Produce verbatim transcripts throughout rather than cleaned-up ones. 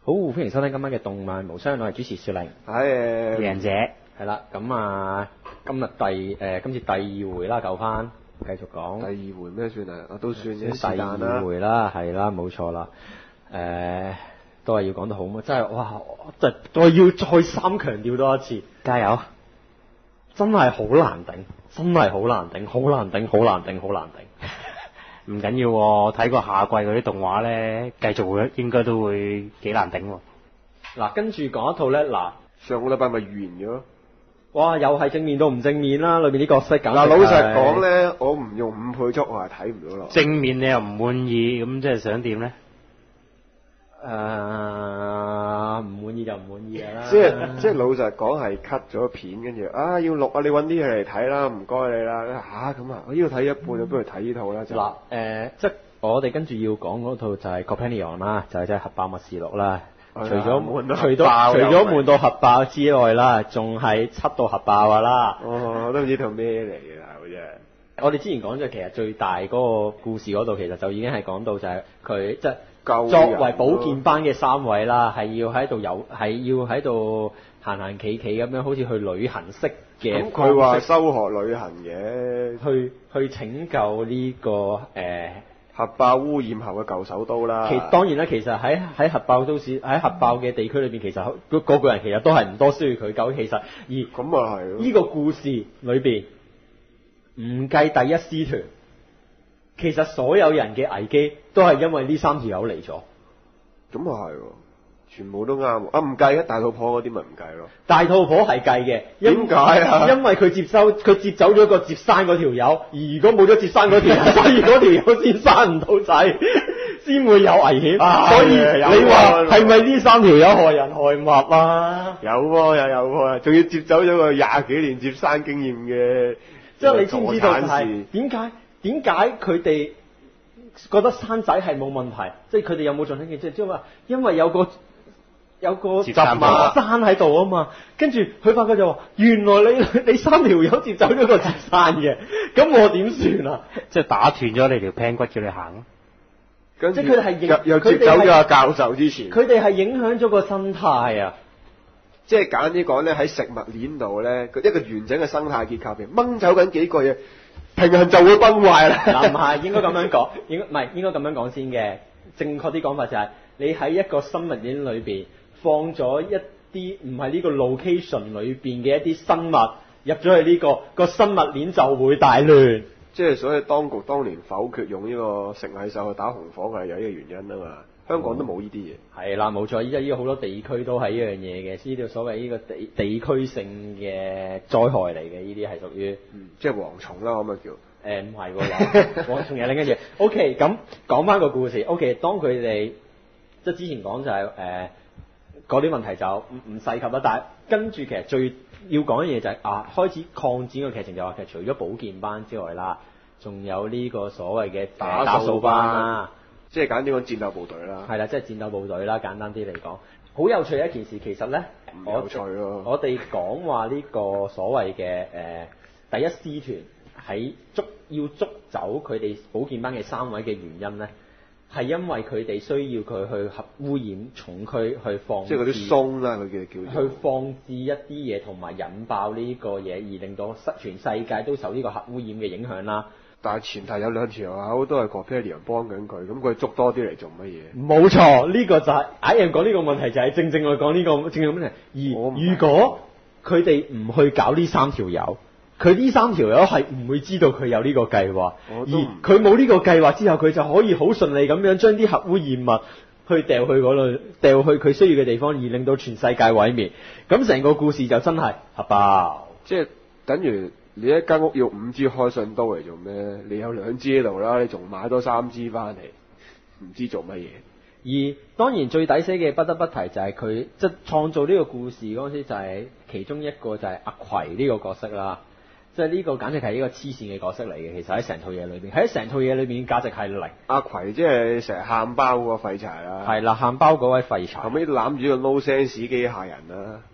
好，歡迎收聽今晚嘅動漫無雙，我係主持雪玲， 係贏者係啦。咁啊，今日第誒、呃、今次第二回啦，舊番繼續講。 第二回咩算啊？我都算嘅， 第二回啦，係啦，冇錯啦。誒、呃，都係要講得好嘛，真係哇！真係我要再三強調多一次，加油！真係好難頂，真係好難頂，好難頂，好難頂，好難頂。 唔緊要喎，睇過下季嗰啲動畫咧，繼續會應該都會幾難頂喎。 嗱，跟住講一套咧，嗱， 上個禮拜咪完咗。 哇！又係正面到唔正面啦，裏面啲角色簡直嗱，老實講咧，我唔用五倍速我係睇唔到咯。 正面你又唔滿意，咁即係想點咧？ 誒，唔滿意就唔滿意㗎啦。 即係即係老實講係 cut 咗片，跟住啊要錄啊，你揾啲嘢嚟睇啦，唔該你啦。吓咁啊，我呢度睇一半，就不如睇呢套啦。 嗱，誒，即係我哋跟住要講嗰套就係 Companion 啦，就係即係核爆密示錄啦。除咗除咗除咗悶到核爆之外啦，仲係七到核爆㗎啦。 哦，我都唔知套咩嚟嘅，好似係。 我哋之前講咗，其實最大嗰個故事嗰度，其實就已經係講到就係佢即係作為保健班嘅三位啦，係要喺度有係要喺度行行企企咁樣，好似去旅行式嘅。 咁佢話修學旅行嘅， 去去拯救呢、這個誒。呃核爆污染後嘅舊首都啦。 其當然啦，其實喺喺核爆都市喺核爆嘅地區裏邊，其實個個個人其實都係唔多需要佢救。其實而咁啊係。 呢個故事裏邊唔計第一師團，其實所有人嘅危機都係因為呢三條友嚟咗。 咁啊係喎。全部都啱啊！唔計啊，大肚婆嗰啲咪唔計咯。 大肚婆係計嘅， 點解啊？ 因為佢接收佢接走咗個接生嗰條友，而如果冇咗接生嗰條友，所以嗰條友先生唔到仔，先會有危險。啊、所以你話係咪呢三條友害人害物啊？ 有喎，又有喎，仲要接走咗個廿幾年接生經驗嘅。 即係你知唔知道係點解？點解佢哋覺得生仔係冇問題？即係佢哋有冇盡興嘅？即係即係話，因為有個。有個接生喺度啊嘛，跟住佢發覺就話：原來你你三條友接走咗個接生嘅，咁我點算啊？ 即係打斷咗你條 plan 骨叫你行咯。 即係佢哋係影又接走咗阿教授之前， 佢哋係影響咗個生態啊！ 即係簡單啲講咧，喺食物鏈度咧，一個完整嘅生態結構入邊掹走緊幾個嘢，平衡就會崩壞啦。 嗱，唔係應該咁樣講，應該唔係應該咁樣講先嘅。正確啲講法就係、是、你喺一個生物鏈裏邊。放咗一啲唔係呢個 location 裏邊嘅一啲生物入咗去呢、這個個生物鏈就會大亂。 即係所以當局當年否決用呢個食蟻獸去打紅火係有呢個原因啊嘛。香港都冇呢啲嘢。係啦、 嗯，冇錯，依家依家好多地區都係呢樣嘢嘅，呢啲所謂呢個地地區性嘅災害嚟嘅，呢啲係屬於， 嗯，即係蝗蟲啦，可唔可以叫？ 誒唔係喎，蝗蟲又另一嘢。OK，咁講翻個故事。OK，當佢哋即係之前講就係、是、誒。呃嗰啲問題就唔唔細及啦，但係跟住其實最要講嘅嘢就係、是、啊，開始擴展個劇情就話其實除咗保健班之外啦，仲有呢個所謂嘅打掃班啦， 即係簡單啲講戰鬥部隊啦。係啦， 即係戰鬥部隊啦，簡單啲嚟講，好有趣嘅一件事。其實咧， 唔有趣咯。 我哋講話呢個所謂嘅誒、呃、第一師團喺捉要捉走佢哋保健班嘅三位嘅原因咧。係因為佢哋需要佢去核污染重區去放， 即係嗰啲松啦，佢叫叫去放置一啲嘢，同埋引爆呢個嘢，而令到全世界都受呢個核污染嘅影響啦。 但係前提有兩條友都係 Companion 幫緊佢，咁佢捉多啲嚟做乜嘢？ 冇錯，呢、這個就係啱人講呢個問題，就係正正我講呢個正正問題。而如果佢哋唔去搞呢三條友。佢呢三條友係唔會知道佢有呢個計劃，而佢冇呢個計劃之後，佢就可以好順利咁樣將啲核污染物去掉去嗰度，掉去佢需要嘅地方，而令到全世界毀滅。咁成個故事就真係核爆， 即係等於你一間屋要五支開信刀嚟做咩？你有兩支喺度啦，你仲買多三支翻嚟，唔知做乜嘢。 而當然最抵死嘅不得不提就係佢即係創造呢個故事嗰陣時，就係其中一個就係阿葵呢個角色啦。即係呢個簡直係一個黐線嘅角色嚟嘅，其實喺成套嘢裏邊，喺成套嘢裏邊價值係零。 阿葵即係成日喊包嗰個廢柴啦。 係啦，喊包嗰位廢柴。 後尾攬住個 no sense 機械人啦。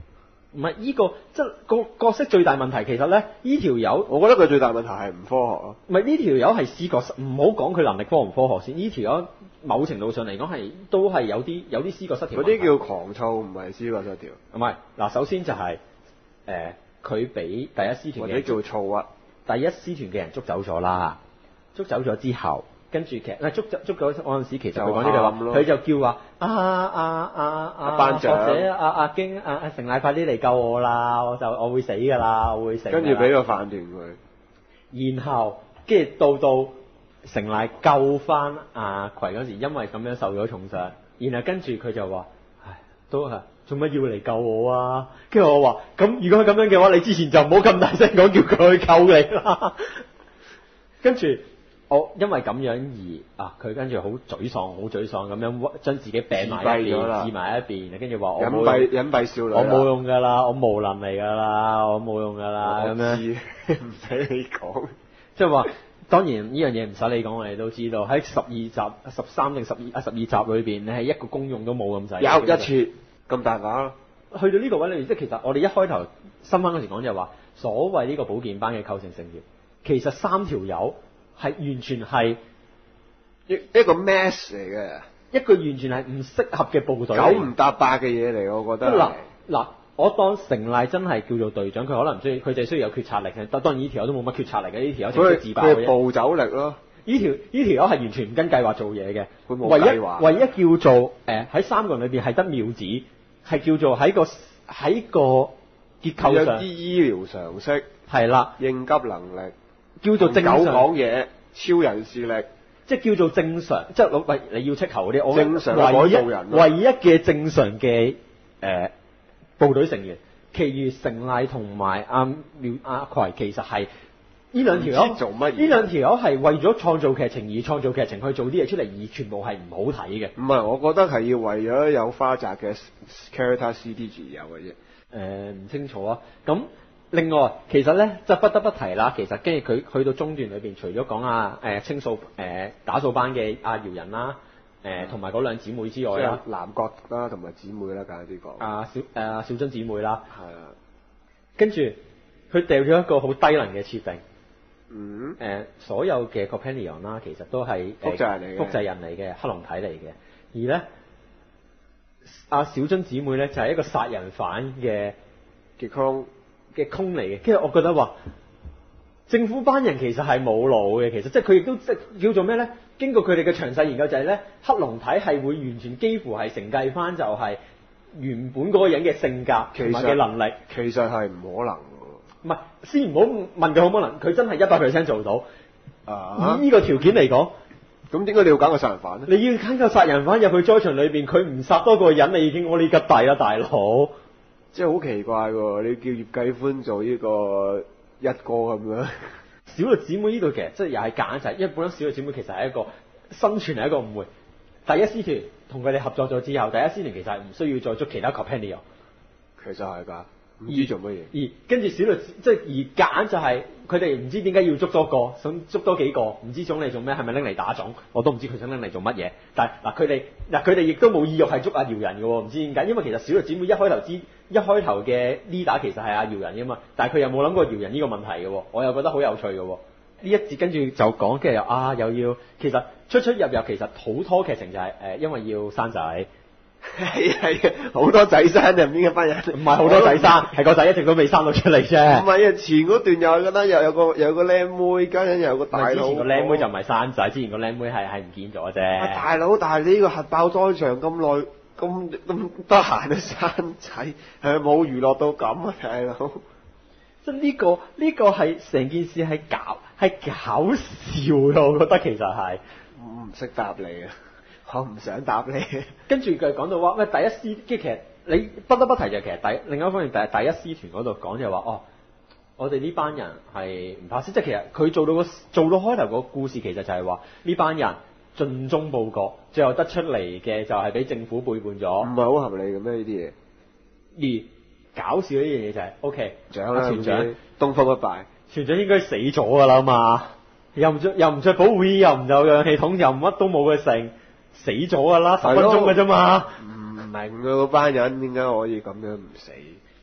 唔係依個即係個角色最大問題，其實咧呢條友， 我覺得佢最大問題係唔科學咯。 唔係呢條友係思覺失，唔好講佢能力科唔科學先。呢條友某程度上嚟講係都係有啲有啲思覺失調。 嗰啲叫狂躁，唔係思覺失調。 唔係嗱，首先就係誒佢俾第一師團嘅或者叫躁鬱。 第一師團嘅人捉走咗啦，捉走咗之後。跟住其實，捉捉咗嗰陣時，其實佢講呢句話，佢就叫話啊啊啊啊班長或者啊啊經啊啊成賴快啲嚟救我啦，我就我會死㗎啦，我會死。 跟住俾個飯團佢， 然後跟住到到成賴救翻阿葵嗰時，因為咁樣受咗重傷，然後跟住佢就話：唉，都係做乜要嚟救我啊？跟住我話：咁如果係咁樣嘅話，你之前就唔好咁大聲講，叫佢去救你啦。跟住。我因為咁樣而啊，佢跟住好沮喪，好沮喪咁樣將自己病埋一邊，置埋一邊，跟住話我隱蔽隱蔽少女， 我冇用㗎啦，我無能嚟㗎啦，我冇用㗎啦咁樣， 唔使你講， 即係話當然呢樣嘢唔使你講，我哋都知道喺十二集、十三定十二啊十二集裏邊，你係一個功用都冇咁滯， 有一次咁大把。 去到呢個位裏面，即係其實我哋一開頭新番嗰時講就係話，所謂呢個保健班嘅構成成員，其實三條友。係完全係一一個 mess 嚟嘅， 一個完全係唔適合嘅部隊， 九唔搭八嘅嘢嚟，我覺得。 嗱嗱，我當成賴真係叫做隊長，佢可能唔需要，佢就需要有決策力嘅。但當然呢條友都冇乜決策力嘅，呢條友淨係自爆嘅啫。 佢暴走力咯。 呢條呢條友係完全唔跟計劃做嘢嘅， 佢冇計劃。 唯一唯一叫做誒喺、呃、三個人裏邊係得妙子，係叫做喺個喺個結構上有啲醫療常識， 係啦， 應急能力。 叫做正常講嘢，超人視力， 即係叫做正常，即係老喂你要斥球嗰啲，我正常唯一改造人唯一嘅正常嘅誒、呃、部隊成員，其餘成賴同埋阿廖阿葵其實係呢兩條友做乜嘢？ 呢兩條友係為咗創造劇情而創造劇情去做啲嘢出嚟，而全部係唔好睇嘅。 唔係，我覺得係要為咗有花澤嘅 character C D 而有嘅啫。誒、 呃，唔清楚啊，咁。另外，其實咧就不得不提啦。其實跟住佢去到中段裏邊，除咗講啊誒清掃誒、呃、打掃班嘅阿姚人啦，誒同埋嗰兩姊妹之外啦， 男角啦同埋姊妹啦，簡單啲講。啊小誒、呃、小津姊妹啦， 係啊。 跟住佢掉咗一個好低能嘅設定。 嗯。誒、 呃，所有嘅 companion 啦，其實都係複製人嚟嘅， 複製人嚟嘅克隆體嚟嘅。而咧，阿小津姊妹咧就係、是、一個殺人犯嘅嘅空。 嘅空嚟嘅，跟住我覺得話政府班人其實係冇腦嘅，其實即係佢亦都即係叫做咩咧？經過佢哋嘅詳細研究就係咧，克隆體係會完全幾乎係承繼翻就係原本嗰個人嘅性格同埋嘅能力， 其實係唔可能嘅。 唔係，先唔好問佢可唔可能，佢真係一百 percent 做到。 啊！ 以呢個條件嚟講， 咁點解你要揀個殺人犯咧？ 你要揀個殺人犯入去災場裏邊，佢唔殺多個人，你已經我呢吉大啦，大佬。 即係好奇怪喎！你叫葉繼歡做呢個一哥咁樣， 小律姊妹呢度其實即係又係夾硬就係，因為本身小律姊妹其實係一個生存係一個誤會。第一師團同佢哋合作咗之後，第一師團其實係唔需要再捉其他 companion。 其實係㗎，唔知做乜嘢。 而跟住小律即係而夾硬就係佢哋唔知點解要捉多個，想捉多幾個，唔知種嚟做咩，係咪拎嚟打種？我都唔知佢想拎嚟做乜嘢。但係嗱，佢哋嗱佢哋亦都冇意欲係捉阿姚人嘅喎，唔知點解？因為其實小律姊妹一開頭知。一開頭嘅 leader 其實係阿姚人嘅嘛，但係佢又冇諗過姚人呢個問題嘅喎，我又覺得好有趣嘅喎。呢一節跟住就講，跟住又啊又要，其實出出入入其實好拖劇情就係、是、誒、呃，因為要生仔， 係係好多仔生入面嘅班人， 唔係好多仔生，係個仔一直都未生到出嚟啫。 唔係啊，前嗰段又覺得又有個又有個靚妹，跟住又有個大佬。之前個靚妹就唔係生仔，之前個靚妹係係唔見咗啫、 啊。大佬，但係你呢個核爆災場咁耐。咁咁得閒嘅生仔，係冇娛樂到咁啊，大佬！ 即係呢個呢、這個係成件事係搞係搞笑嘅，我覺得其實係唔識答你啊，我唔想答你。 跟住佢講到話咩第一師，即係其實你不得不提就係其實第另外一方面，第第一師團嗰度講就係話哦，我哋呢班人係唔怕死，即係其實佢做到個做到開頭個故事，其實就係話呢班人。盡忠報國，最後得出嚟嘅就係俾政府背叛咗， 唔係好合理嘅咩呢啲嘢？而搞笑呢樣嘢就係、是、，O.K. 長啦， 團長東方不敗， 團長應該死咗㗎啦嘛，又唔着又唔着保護衣，又唔有氧氣筒，又乜都冇嘅成，死咗㗎啦，十分鐘㗎啫嘛。 唔明啊，嗰班人點解可以咁樣唔死？ 即係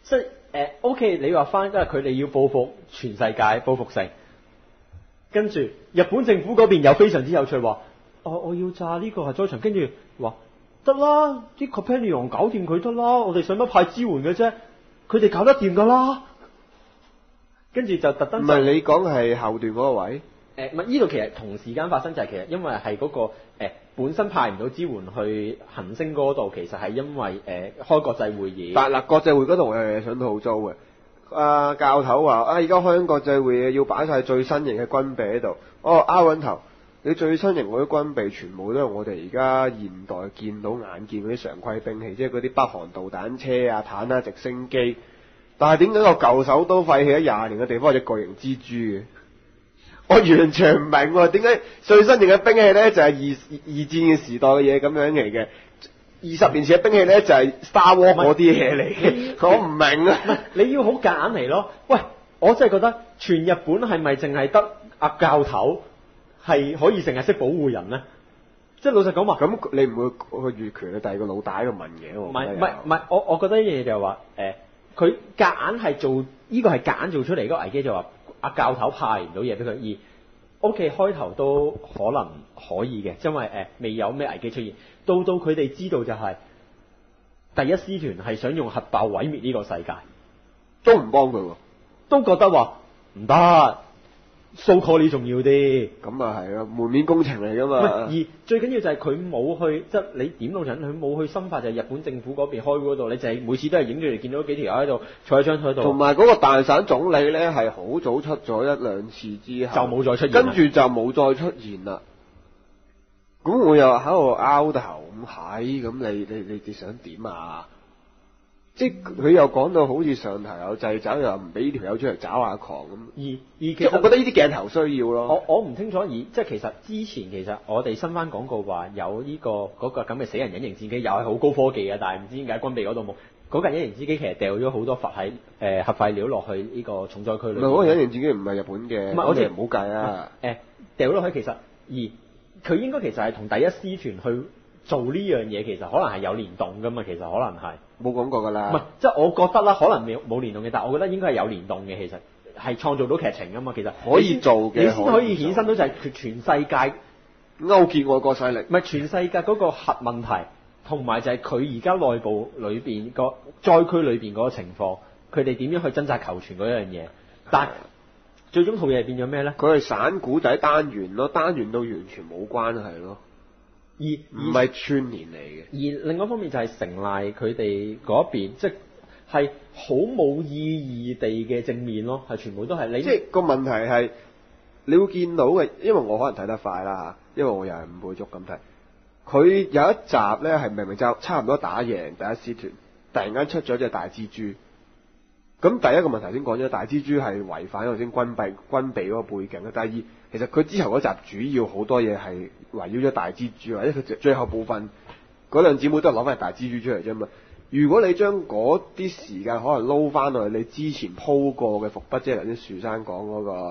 誒 OK，你話翻，因為佢哋要報復全世界，報復性。跟住日本政府嗰邊又非常之有趣話，哦，我要炸呢個係災場，跟住話得啦，啲 Companion 搞掂佢得啦，我哋使乜派支援嘅啫？佢哋搞得掂㗎啦。跟住就特登。 唔係你講係後段嗰個位？ 誒唔係呢度其實同時間發生，就係其實因為係嗰、嗰個、呃、本身派唔到支援去行星嗰度，其實係因為誒、呃、開國際會議。 但嗱國際會嗰度我有嘢想吐槽嘅。啊教頭話啊而家開緊國際會議要擺晒最新型嘅軍備喺度。哦拗穩頭，你最新型嗰啲軍備全部都係我哋而家現代見到眼見嗰啲常規兵器，即係嗰啲北韓導彈車啊、坦克、直升機。但係點解個舊首都廢棄咗廿年嘅地方有隻巨型蜘蛛嘅？我完全唔明喎，點解最新型嘅兵器咧就係、是、二二戰嘅時代嘅嘢咁樣嚟嘅？二十年前嘅兵器咧就係、是、Star Wars 嗰啲嘢嚟嘅，我唔明啊！ 你要好夾硬嚟咯。喂，我真係覺得全日本係咪淨係得阿教頭係可以成日識保護人咧？即係老實講話， 咁你唔會去越權去第二個老大喺度問嘢喎？ 唔係唔係唔係，我我覺得一樣嘢就係話誒，佢夾硬係做呢、這個係夾硬做出嚟嗰個危機，就話阿教頭派唔到嘢俾佢。而 O.K. 開頭都可能可以嘅，因為誒、呃、未有咩危機出現。到到佢哋知道就係、是、第一師團係想用核爆毀滅呢個世界， 都唔幫佢喎， 都覺得話唔得，蘇科你重要啲。 咁啊係啊，門面工程嚟噶嘛。 而最緊要就係佢冇去，即係你點到人，佢冇去深化就係日本政府嗰邊開會嗰度，你就係每次都係影住嚟見到幾條友喺度坐喺張台度。 同埋嗰個大省總理咧係好早出咗一兩次之後， 就冇再出現， 跟住就冇再出現啦。咁我又喺度拗頭咁係，咁你你你你想點啊？即係佢又講到好似上頭有掣肘，又唔俾呢條友出嚟找下狂咁。 而而其實我覺得呢啲鏡頭需要咯。 我我唔清楚，而即係其實之前其實我哋新番廣告話有呢、這個嗰、那個咁嘅死人隱形戰機，又係好高科技嘅，但係唔知點解軍備嗰度冇。嗰架隱形戰機其實掉咗好多核喺誒核廢料落去呢個重災區裏。唔係嗰個隱形戰機唔係日本嘅， 唔係我哋唔好計啊。 誒掉落去其實而。佢應該其實係同第一師團去做呢樣嘢，其實可能係有聯動噶嘛，其實可能係冇講過噶啦。 唔係，即係我覺得啦，可能冇冇聯動嘅，但係我覺得應該係有聯動嘅，其實係創造到劇情噶嘛，其實可以做嘅， 你先可以衍生到就係全世界勾結外國勢力。 唔係全世界嗰個核問題，同埋就係佢而家內部裏邊個災區裏邊嗰個情況，佢哋點樣去掙扎求存嗰樣嘢，但係。最終套嘢係變咗咩咧？ 佢係散古仔單元咯，單元到完全冇關係咯， 而唔係串聯嚟嘅。 而另外一方面就係成賴佢哋嗰邊，即係好冇意義地嘅正面咯，係全部都係你。 即係個問題係，你會見到嘅，因為我可能睇得快啦嚇，因為我又係五倍速咁睇。佢有一集咧係明明就差唔多打贏第一師團，突然間出咗隻大蜘蛛。咁第一個問題先講咗，大蜘蛛係違反頭先軍備軍備嗰個背景啦。第二，其實佢之後嗰集主要好多嘢係圍繞咗大蜘蛛，或者佢最後部分嗰兩姊妹都係攞翻大蜘蛛出嚟啫嘛。如果你將嗰啲時間可能撈翻落去你之前鋪過嘅伏筆，即係頭先樹生講嗰個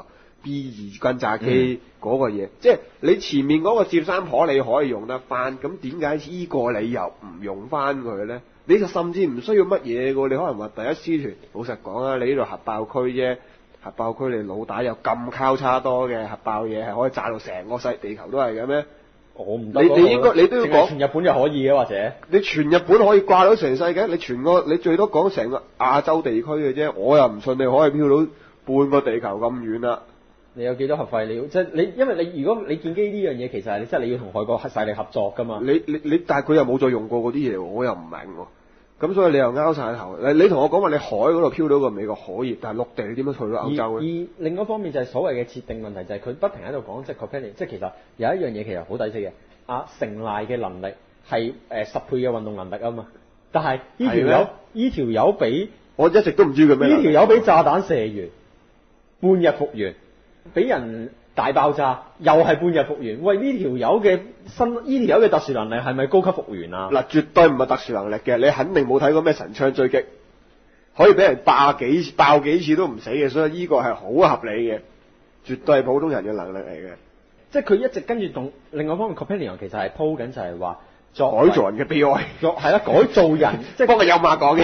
B 二轟炸機嗰個嘢，嗯、即係你前面嗰個接生婆你可以用得翻，咁點解依個你又唔用翻佢咧？你就甚至唔需要乜嘢嘅，你可能話第一師團，老實講啊，你呢度核爆區啫，核爆區你老大有咁交叉多嘅核爆嘢，係可以炸到成個細地球都係嘅咩？ 我唔得。 你你應該你都要講全日本就可以嘅，或者你全日本可以掛到成世界，你全個你最多講成個亞洲地區嘅啫，我又唔信你可以飄到半個地球咁遠啦。 你有幾多核廢料？即係你，因為你如果你建機呢樣嘢，其實係即係你要同外國核勢力合作噶嘛。 你你你，但係佢又冇再用過嗰啲嘢，我又唔明喎。咁所以你又拗晒頭，你你同我講話你海嗰度飄到個美國可以，但係陸地你點樣去到歐洲咧？而，而另一方面就係所謂嘅設定問題，就係佢不停喺度講即係 Companion，即係其實有一樣嘢其實好抵死嘅。阿成賴嘅能力係誒十倍嘅運動能力啊嘛，但係呢條友呢條友俾我一直都唔知佢咩。 呢條友俾炸彈射完，半日復原，俾人大爆炸又係半日復原。喂，呢條友嘅新呢條友嘅特殊能力係咪高級復原啊？ 嗱，絕對唔係特殊能力嘅，你肯定冇睇過咩神槍追擊，可以俾人爆幾爆幾次都唔死嘅，所以呢個係好合理嘅，絕對係普通人嘅能力嚟嘅。 即係佢一直跟住同另外一方面 Companion 其實係鋪緊就係話作改造人嘅悲哀， 作係啦改造人，即係幫個有馬講嘅，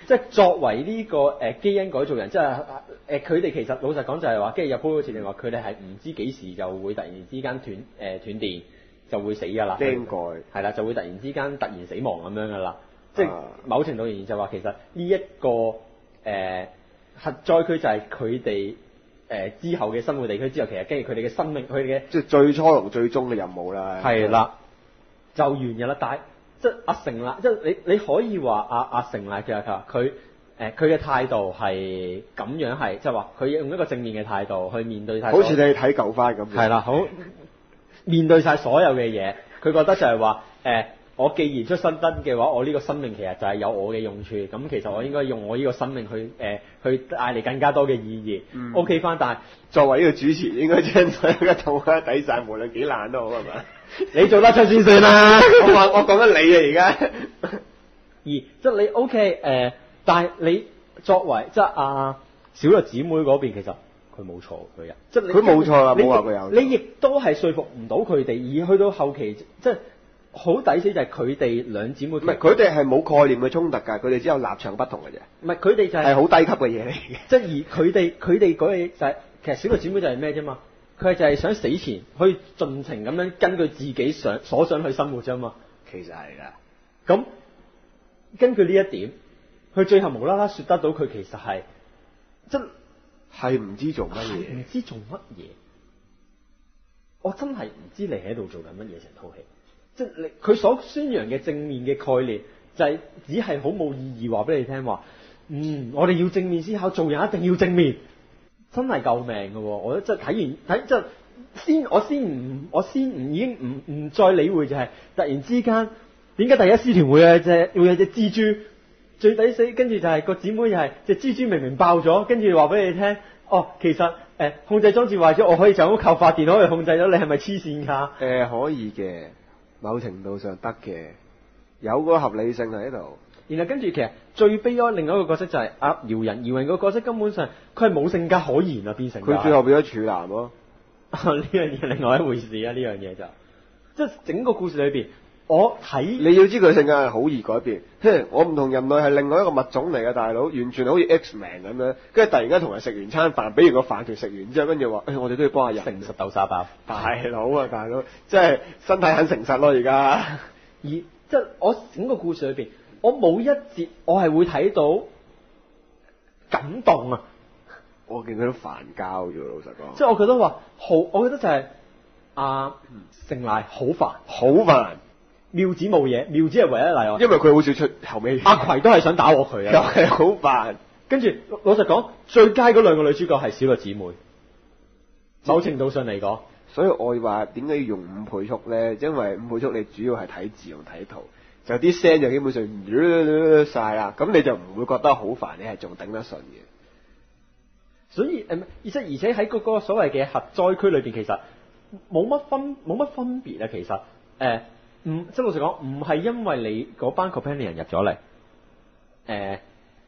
即係作為呢、這個誒、呃、基因改造人，即係誒佢哋其實老實講就係話，跟住有鋪設定話佢哋係唔知幾時就會突然之間斷誒、呃、斷電就會死㗎啦。 釘蓋係啦，就會突然之間突然死亡咁樣㗎啦。即係某程度而言就話其實呢、這、一個誒、呃、核災區就係佢哋誒之後嘅生活地區之後，其實跟住佢哋嘅生命，佢哋嘅即係最初同最終嘅任務啦。 係啦，就完㗎啦。但係即係阿成啦，即係你你可以話阿阿成啦，其實佢佢誒佢嘅態度係咁樣係，即係話佢用一個正面嘅態度去面對曬。 好似你睇舊番咁。 係啦，好面對曬所有嘅嘢，佢覺得就係話誒。我既然出生燈嘅話，我呢個生命其實就係有我嘅用處，咁其實我應該用我呢個生命去誒、呃、去帶嚟更加多嘅意義。嗯、OK 翻，但係作為呢個主持，應該將所有嘅動畫抵晒，無論幾爛都好係咪？你做得出先算啦。我話我講緊你啊而家。而即係你 OK 誒、呃，但係你作為即係阿小律姊妹嗰邊，其實佢冇錯佢啊，即係佢冇錯啊，冇話佢有。你亦都係說服唔到佢哋，而去到後期即係。好抵死就係佢哋兩姊妹，唔係佢哋係冇概念嘅衝突㗎，佢哋只有立場不同嘅啫。唔係佢哋就係、係、好低級嘅嘢嚟嘅。即係而佢哋佢哋嗰嘢就係、係、其實小律姊妹就係咩啫嘛？佢就係想死前可以盡情咁樣根據自己想所想去生活啫嘛。其實係㗎。咁根據呢一點，佢最後無啦啦説得到佢其實係即係唔知做乜嘢，唔知做乜嘢。我真係唔知你喺度做緊乜嘢成套戲。即係你佢所宣揚嘅正面嘅概念，就係、是、只係好冇意義話俾你聽話。嗯，我哋要正面思考，做人一定要正面，真係救命嘅。我覺得即係睇完睇即係先，我先唔我先唔已經唔唔再理會就係、是、突然之間點解第一師團會有隻會有隻蜘蛛最抵死，跟住就係個姊妹又係隻蜘蛛明明爆咗，跟住話俾你聽，哦，其實誒、呃、控制裝置壞咗，我可以就咁靠發電可以控制咗，你係咪黐線㗎？誒、呃，可以嘅。某程度上得嘅，有個合理性喺度。然後跟住其實最悲哀另外一個角色就係阿姚人，姚人個角色根本上佢係冇性格可言啊，變成佢最後變咗處男咯。呢樣嘢另外一回事啊！呢樣嘢就即係整個故事裏邊，我睇你要知佢性格係好易改變。哼，我唔同人類係另外一個物種嚟嘅大佬，完全好似 X-Men 咁樣。跟住突然間同人食完餐飯，俾完個飯團食完之後，跟住話：誒，我哋都要幫下人。誠實豆沙包，大佬啊，大佬，即係身體很誠實咯，而家。而即係我整個故事裏邊，我冇一節我係會睇到感動啊！我見佢都煩交咗，老實講。即係我覺得話好，我覺得就係阿成賴好煩，好煩。妙子冇嘢，妙子係唯一例外，因為佢好少出後尾。阿葵都係想打我佢啊，又係好煩。跟住老實講，最佳嗰兩個女主角係小律姊妹。某程度上嚟講，所以我話點解要用五倍速咧？因為五倍速你主要係睇字同睇圖，就啲聲就基本上唔晒啦，咁你就唔會覺得好煩，你係仲頂得順嘅。所以誒，而且而且喺嗰個所謂嘅核災區裏邊，其實冇乜分冇乜分別啊。其實誒。呃唔，即係老實講，唔係因為你嗰班 companion 入咗嚟，誒、呃，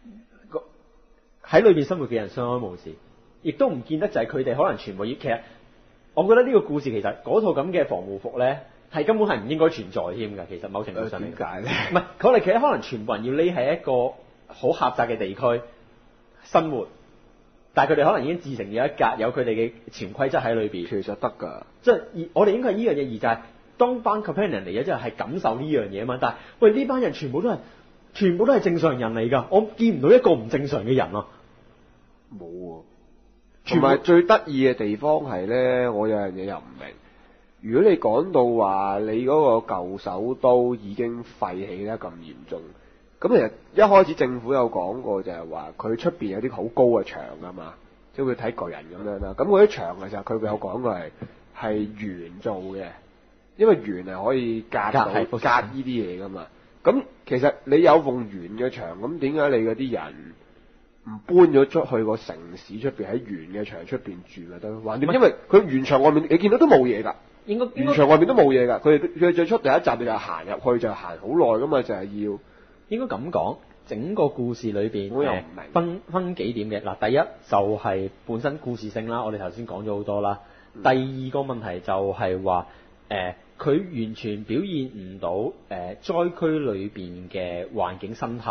喺裏邊生活嘅人相安無事，亦都唔見得就係佢哋可能全部要。其實，我覺得呢個故事其實嗰套咁嘅防護服咧，係根本係唔應該存在添㗎。其實某程度上，點解咧？唔係，佢哋其實可能全部人要匿喺一個好狹窄嘅地區生活，但係佢哋可能已經自成咗一格，有佢哋嘅潛規則喺裏邊。其實得㗎，即係我哋應該係呢樣嘢，而就係、是。當班 companion 嚟咗之後，係感受呢樣嘢嘛？但係喂，呢班人全部都係，全部都係正常人嚟㗎。我見唔到一個唔正常嘅人啊！冇喎。同埋最得意嘅地方係咧，我有樣嘢又唔明。如果你講到話你嗰個舊首都已經廢棄得咁嚴重，咁其實一開始政府有講過就係話佢出邊有啲好高嘅牆㗎嘛，即係會睇巨人咁樣啦。咁嗰啲牆其實佢有講過係係鉛做嘅。因為鉛係可以隔到隔呢啲嘢噶嘛，咁其實你有埲鉛嘅牆，咁點解你嗰啲人唔搬咗出去個城市出邊喺鉛嘅牆出邊住咪得？橫掂，因為佢鉛牆外面你見到都冇嘢㗎，應該鉛牆外面都冇嘢㗎。佢哋佢最初第一集你就行入去就行好耐㗎嘛，就係要應該咁講。整個故事裏邊我又唔明分分幾點嘅嗱，第一就係、是、本身故事性啦，我哋頭先講咗好多啦。嗯、第二個問題就係話誒。佢完全表現唔到誒災區裏邊嘅環境生態，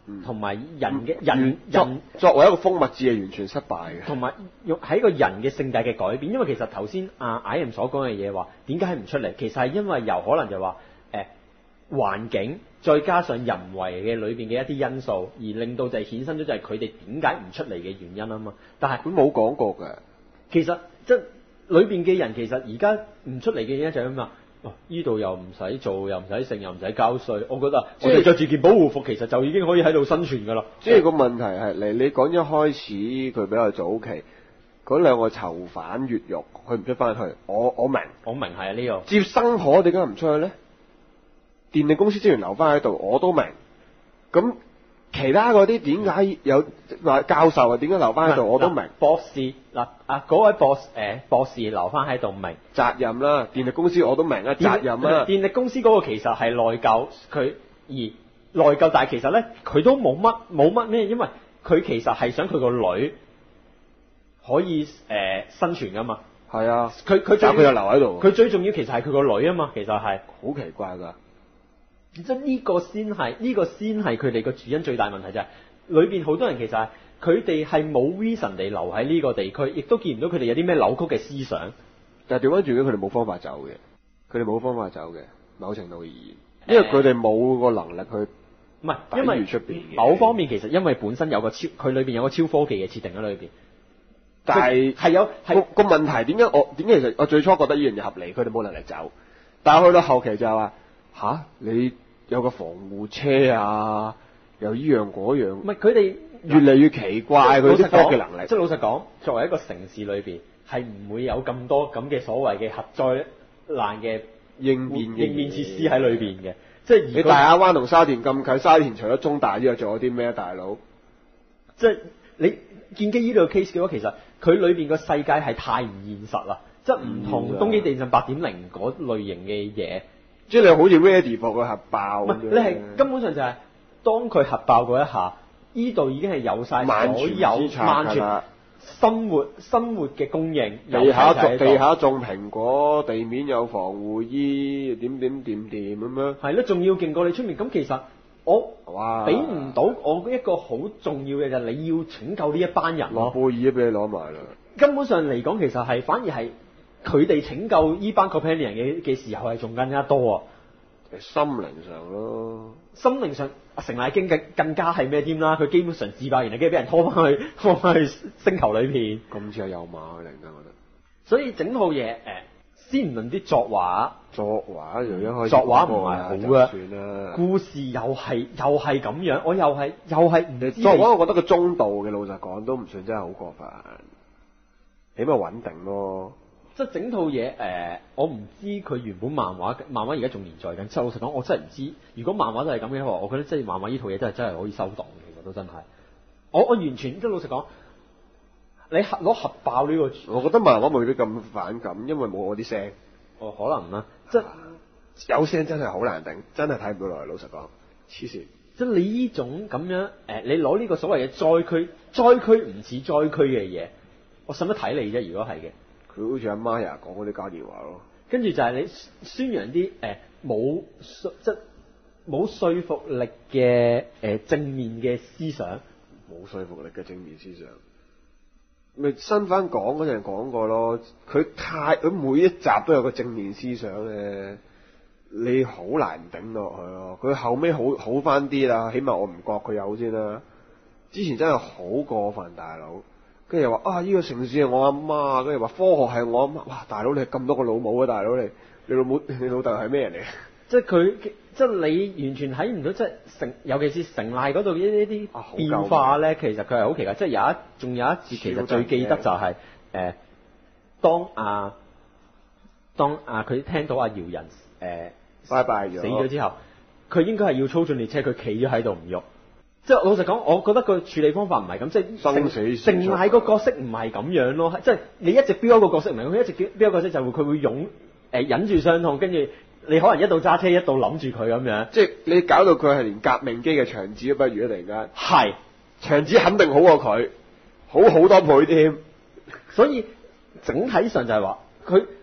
同埋、嗯、人嘅人作人作為一個風物誌係完全失敗嘅， 同埋用喺個人嘅性格嘅改變，因為其實頭先阿 I M 所講嘅嘢話點解唔出嚟，其實係因為由可能就話誒環境再加上人為嘅裏邊嘅一啲因素，而令到就係衍生咗就係佢哋點解唔出嚟嘅原因啊嘛。但係佢冇講過嘅， 其實即係裏邊嘅人其實而家唔出嚟嘅原因就係咁啊。哦，依度又唔使做，又唔使剩，又唔使交稅。我覺得我哋着住件保護服，其實就已經可以喺度生存㗎啦。 即係個問題係你你講一開始佢比較早期嗰兩個囚犯越獄，佢唔出翻去，我我明， 我明係啊呢個接生婆點解唔出去咧？電力公司職員留翻喺度，我都明。咁其他嗰啲點解有話教授啊？點解留翻喺度？我都明。 博士嗱啊嗰位博誒、呃、博士留翻喺度明責任啦，電力公司我都明啊，責任啦。 電力公司嗰個其實係內疚，佢而內疚，但係其實咧佢都冇乜冇乜咩，因為佢其實係想佢個女可以誒、呃、生存噶嘛。 係啊， 佢佢但佢又留喺度。 佢最重要其實係佢個女啊嘛，其實係好奇怪㗎。 即係呢個先係呢個先係佢哋個主因最大問題就係裏邊好多人其實係佢哋係冇 reason 地留喺呢個地區，亦都見唔到佢哋有啲咩扭曲嘅思想。 但係調翻轉佢哋冇方法走嘅，佢哋冇方法走嘅，某程度而言，因為佢哋冇個能力去唔係，因為出邊某方面其實因為本身有個超佢裏邊有個超科技嘅設定喺裏邊， 但係係有係個個問題點解我點解其實我最初覺得呢樣嘢合理，佢哋冇能力走，但係去到後期就係話吓你。有個防護車啊，又依樣嗰樣， 唔係佢哋越嚟越奇怪佢啲科技能力。 即係老實講，作為一個城市裏邊，係唔會有咁多咁嘅所謂嘅核災難嘅應變應變設施喺裏邊嘅。即係你大亞灣同沙田咁近，沙田除咗中大之外，仲有啲咩啊，大佬？ 即係你建基呢度 case 嘅話，其實佢裏邊個世界係太唔現實啦，即係唔同東京地震八點零嗰類型嘅嘢。 即係你好似 ready for 佢核爆咁樣， 你係根本上就係、是、當佢核爆嗰一下，依度已經係有晒所有萬全生活生活嘅供應， 地下種地下種蘋果，地面有防護衣，點點點點咁樣。 係咯，仲要勁過你出面。咁其實我哇， 俾唔到我一個好重要嘅就係你要拯救呢一班人咯。 諾貝爾都俾你攞埋啦。 根本上嚟講，其實係反而係。佢哋拯救依班 companion 嘅嘅時候係仲更加多啊！ 心靈上咯， 心靈上成乃經更更加係咩添啦？佢基本上自爆完，跟住俾人拖翻去拖翻去星球裏邊。 咁似係有馬嘅，突然間覺得。 所以整套嘢誒，先唔論啲作畫， 作畫由一開始作畫唔係好啊， 算啦。故事又係又係咁樣，我又係又係唔知。 作畫我覺得個中度嘅，老實講都唔算真係好過分，起碼穩定咯。 即係整套嘢誒、呃，我唔知佢原本漫畫漫畫而家仲連載緊。即係老實講，我真係唔知。如果漫畫都係咁嘅話，我覺得即係漫畫呢套嘢真係真係可以收檔。其實都真係，我我完全即係老實講，你核攞核爆呢、這個， 我覺得漫畫未必咁反感，因為冇我啲聲。 哦，可能啦，即係、啊、 有聲真係好難頂，真係睇唔到落嚟。老實講，黐線。 即係你呢種咁樣誒、呃，你攞呢個所謂嘅災區，災區唔似災區嘅嘢，我使乜睇你啫？如果係嘅。 佢好似阿媽呀講嗰啲嘉年華咯， 跟住就係你宣揚啲誒冇即冇說服力嘅誒、呃、正面嘅思想， 冇說服力嘅正面思想，咪新番講嗰陣講過咯。佢太佢每一集都有個正面思想咧，你好難頂落去咯。佢後尾好好翻啲啦，起碼我唔覺佢有先啦。之前真係好過分，大佬。跟住又話啊，呢個城市係我阿媽，跟住話科學係我阿媽。哇，大佬你係咁多個老母啊，大佬你你老母你老豆係咩人嚟？即係佢即係你完全睇唔到，即係城，尤其是城賴嗰度呢呢啲變化咧，其實佢係好奇怪。即係有一仲有一節其實最記得就係、是、誒、呃，當啊當啊佢聽到阿姚人誒拜拜咗死咗之後，佢應該係要操縱列車，佢企咗喺度唔喐。即係老實講，我覺得個處理方法唔係咁，即係生死城賴個角色唔係咁樣咯。即係你一直標一個角色唔係，佢一直標標一個角色就會佢會勇誒、呃、忍住傷痛，跟住你可能一度揸車一度諗住佢咁樣。 即係你搞到佢係連革命機嘅長子都不如，突然間係長子肯定好過佢，好好多倍添。 所以整體上就係話佢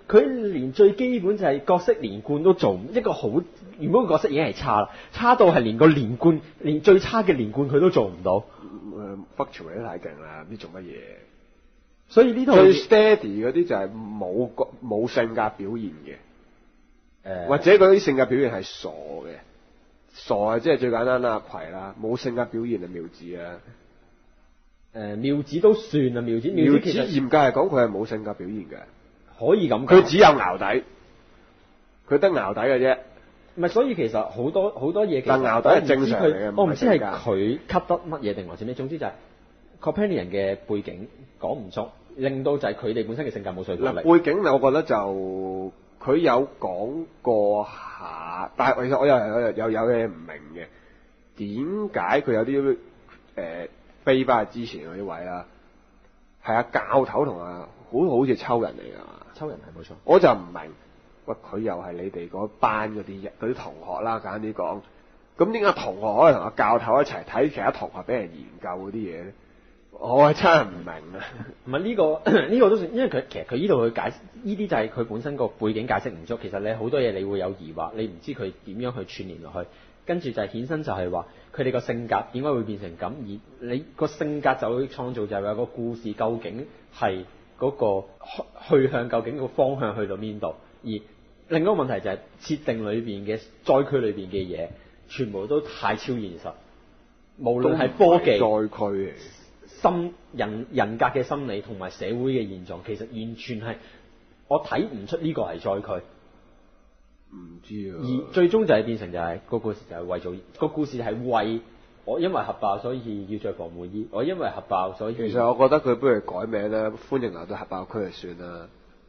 佢連最基本就係角色連貫都做唔，一個好原本個角色已經係差啦，差到係連個連貫，連最差嘅連貫佢都做唔到。 誒北朝你都太勁啦，唔知做乜嘢。 所以呢套最 steady 嗰啲就係冇個冇性格表現嘅，誒、 呃、 或者嗰啲性格表現係傻嘅，傻啊！即係最簡單啦，阿葵啦，冇性格表現係妙子啊。 誒妙子都算啊，妙子妙子妙子其實嚴格嚟講，佢係冇性格表現嘅， 可以咁講。 佢只有淆底，佢得淆底嘅啫。 唔係，所以其實好多好多嘢， 但淆底係正常嚟嘅， 我唔知係唔係性格佢吸得乜嘢定還是咩，總之就係 Companion 嘅背景講唔足，令到就係佢哋本身嘅性格冇說服力。 嗱，背景我覺得就佢有講過下，但係其實我又有有有嘢唔明嘅，點解佢有啲誒飛翻去之前嗰啲位啦？係啊，教頭同啊，好好似抽人嚟㗎嘛， 抽人係冇錯， 我就唔明。喂，佢又係你哋嗰班嗰啲嗰啲同學啦，簡單啲講。咁點解同學可以同阿教頭一齊睇其他同學俾人研究嗰啲嘢咧？我係真係唔明啊！ 唔係呢個呢個都算，因為佢其實佢呢度去解呢啲就係佢本身個背景解釋唔足。其實你好多嘢你會有疑惑，你唔知佢點樣去串聯落去。跟住就係衍生就係話佢哋個性格點解會變成咁，而你個性格就會創造就係有個故事究竟係嗰個去向究竟個方向去到邊度，而另一個問題就係設定裏邊嘅災區裏邊嘅嘢，全部都太超現實。無論係科技、 災區、 心人人格嘅心理同埋社會嘅現狀，其實完全係我睇唔出呢個係災區。 唔知啊。 而最終就係變成就係、是、個故事就係為咗個故事係為我因為核爆所以要着防護衣，我因為核爆所以。 其實我覺得佢不如改名啦，歡迎來到核爆區就算啦。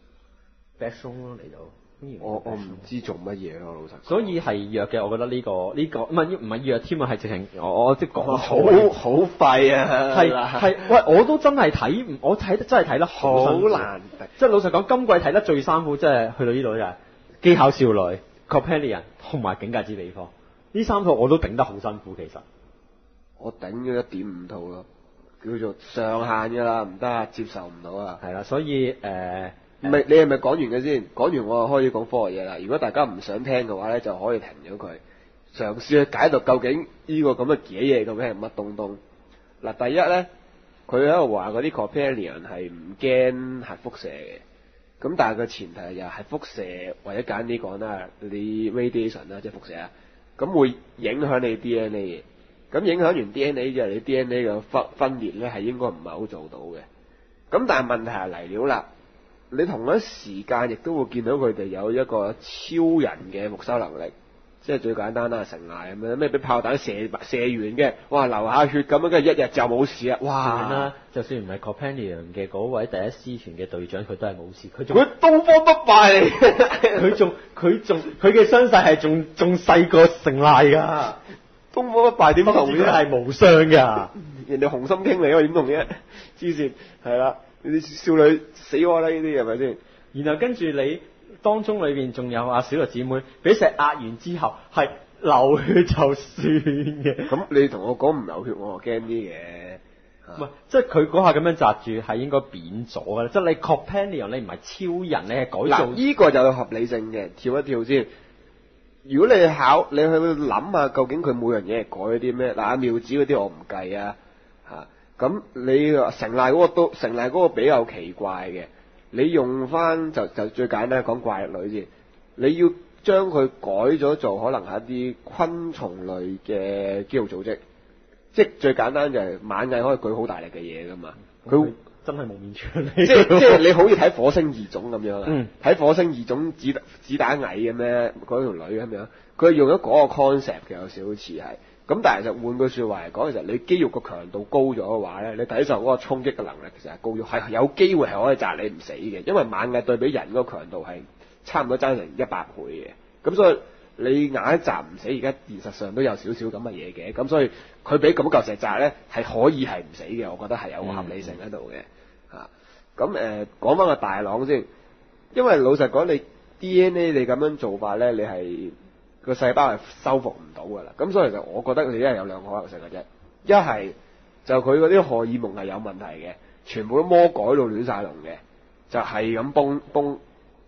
Backzone 咯嚟到。 我我唔知做乜嘢咯，老實。 所以係弱嘅，我覺得呢、這個呢、這個唔係唔係弱添啊，係直情我我即係講好好廢啊！ 係係喂，我都真係睇唔，我睇得真係睇得好難敵。 即係老實講，今季睇得最辛苦，即係去到呢度就係《機巧少女》、《Companion》同埋《境界之彼方》呢三套我都頂得好辛苦，其實。 我頂咗一點五套咯，叫做上限㗎啦，唔得啊，接受唔到啊。 係啦，所以誒。呃唔係，你係咪講完嘅先？講完我就開始講科學嘢啦。如果大家唔想聽嘅話咧，就可以停咗佢，嘗試去解讀究竟呢個咁嘅嘢嘢究竟係乜東東。嗱，第一咧，佢喺度話嗰啲 Companion 係唔驚核輻射嘅，咁但係個前提又係輻射，或者簡啲講啦，你 radiation 啦，即係輻射啊，咁會影響你 D N A 嘅。咁影響完 D N A 之後，你 D N A 嘅分分裂咧係應該唔係好做到嘅。咁但係問題係嚟了啦。你同一時間亦都會見到佢哋有一個超人嘅復修能力，即係最簡單啦，神艾咁樣，咩俾炮彈射射完嘅，哇流下血咁樣，跟住一日就冇事啊！哇！ 啦，就算唔係 Companion 嘅嗰位第一師團嘅隊長，佢都係冇事。佢仲佢東方不敗嚟， 佢仲佢仲佢嘅傷勢係仲仲細過成賴㗎。 東方不敗點同啫？ 係無傷㗎。 人哋紅心傾嚟，我點同啫？黐線係啦。呢啲少女死我啦！呢啲係咪先？ 然後跟住你當中裏邊仲有阿小六姊妹，俾石壓完之後係流血就算嘅。 咁你同我講唔流血，我就驚啲嘅。 唔係，即係佢嗰下咁樣擲住係應該扁咗嘅。即係你 Companion，你唔係超人，你係改造。 嗱，呢個就有合理性嘅。跳一跳先。如果你考，你去諗下究竟佢每樣嘢係改咗啲咩？嗱，阿妙子嗰啲我唔計啊，嚇。咁你話成賴嗰個都成賴嗰個比較奇怪嘅，你用翻就就最簡單講怪力女先，你要將佢改咗做可能係一啲昆蟲類嘅肌肉組織，即係最簡單就係螞蟻可以舉好大力嘅嘢噶嘛，佢真係冇面出嚟， 即係即係你好似睇火星異種咁樣啊，睇、 嗯、 火星異種子子彈蟻咁樣嗰條女咁樣，佢係用咗嗰個 concept 嘅，有少少似係。咁但係其實換句説話嚟講，其實你肌肉個強度高咗嘅話咧，你抵受嗰個衝擊嘅能力其實係高咗，係有機會係可以砸你唔死嘅，因為螞蟻對比人嗰個強度係差唔多爭成一百倍嘅，咁所以你硬係砸唔死，而家現實上都有少少咁嘅嘢嘅，咁所以佢俾咁嚿石砸咧係可以係唔死嘅，我覺得係有個合理性喺度嘅嚇。咁誒講翻個大朗先，因為老實講你 D N A 你咁樣做法咧，你係個細胞係修復唔到㗎啦，咁所以其實我覺得你一係有兩個可能性嘅啫，一係就佢嗰啲荷爾蒙係有問題嘅，全部都魔改到亂晒龍嘅，就係咁崩崩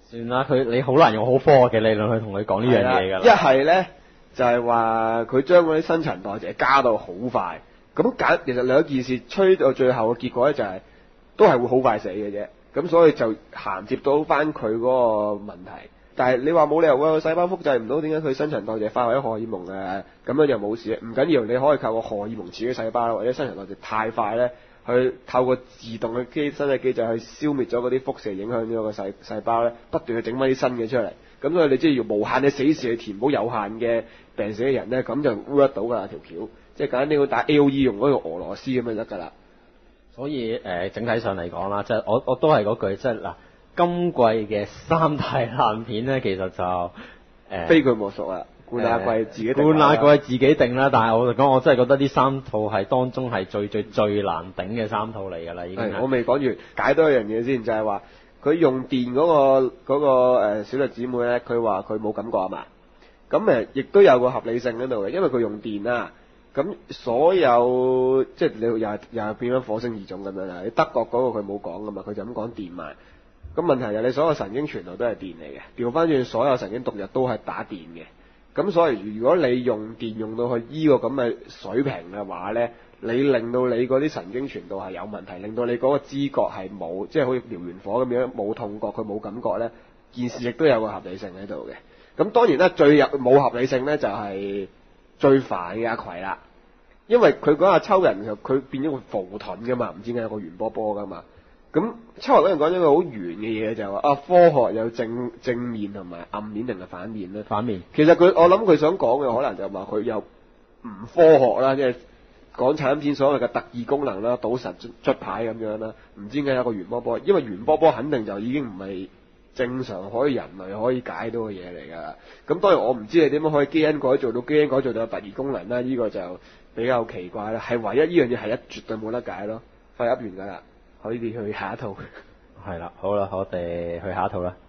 算啦，佢你好難用好科學嘅理論去同佢講呢樣嘢㗎啦。 一係咧就係話佢將嗰啲新陳代謝加到好快，咁簡其實兩件事吹到最後嘅結果咧就係、是、都係會好快死嘅啫。咁所以就銜接到翻佢嗰個問題。但係你話冇理由喎，細胞複製唔到，點解佢新陳代謝快或者荷爾蒙誒咁樣就冇事？唔緊要，你可以靠個荷爾蒙刺激細胞，或者新陳代謝太快咧，去透過自動嘅機身體機制去消滅咗嗰啲輻射影響咗個細細胞咧，不斷去整翻啲新嘅出嚟。咁所以你即係要無限嘅死士去填補有限嘅病死嘅人咧，咁就 work 到㗎啦條橋。即係簡單啲，打 A O E 用嗰個俄羅斯咁就得㗎啦。 所以誒、呃，整體上嚟講啦，即係我我都係嗰句，即係嗱，今季嘅三大爛片咧，其實就誒、呃、 非佢莫屬啦。冠亞季自己定冠亞季自己定啦，但係我就講，我真係覺得呢三套係當中係最最最難頂嘅三套嚟㗎啦，已經。 我未講完，解多一樣嘢先，就係話佢用電嗰、嗰個嗰、嗰個、呃、小栗姊妹咧，佢話佢冇感覺啊嘛。咁誒，亦都有個合理性喺度嘅，因為佢用電啦。咁所有即係你又係又係變咗火星異種咁樣啦。你德國嗰個佢冇講噶嘛，佢就咁講電賣。咁問題係你所有神經傳導都係電嚟嘅，調翻轉所有神經毒藥都係打電嘅。咁所以如果你用電用到去依個咁嘅水平嘅話咧，你令到你嗰啲神經傳導係有問題，令到你嗰個知覺係冇，即係好似燎完火咁樣冇痛覺，佢冇感覺咧，件事亦都有個合理性喺度嘅。咁當然啦，最有冇合理性咧就係、是、最煩嘅阿葵啦，因為佢嗰下抽人就佢變咗個浮盾噶嘛，唔知點解有個圓波波噶嘛。咁抽人嗰陣講咗個好圓嘅嘢，就係話啊，科學有正正面同埋暗面定係反面咧？ 反面。其實佢我諗佢想講嘅可能就話佢有唔科學啦，即係港產片所謂嘅特異功能啦，賭神出牌咁樣啦，唔知點解有個圓波波，因為圓波波肯定就已經唔係正常可以人類可以解到嘅嘢嚟㗎啦。咁當然我唔知你點樣可以基因改造到基因改造到有特異功能啦，呢、這個就比較奇怪啦。係唯一呢樣嘢係一絕對冇得解咯。快噏完㗎啦，可以去下一套。 係啦，好啦，我哋去下一套啦。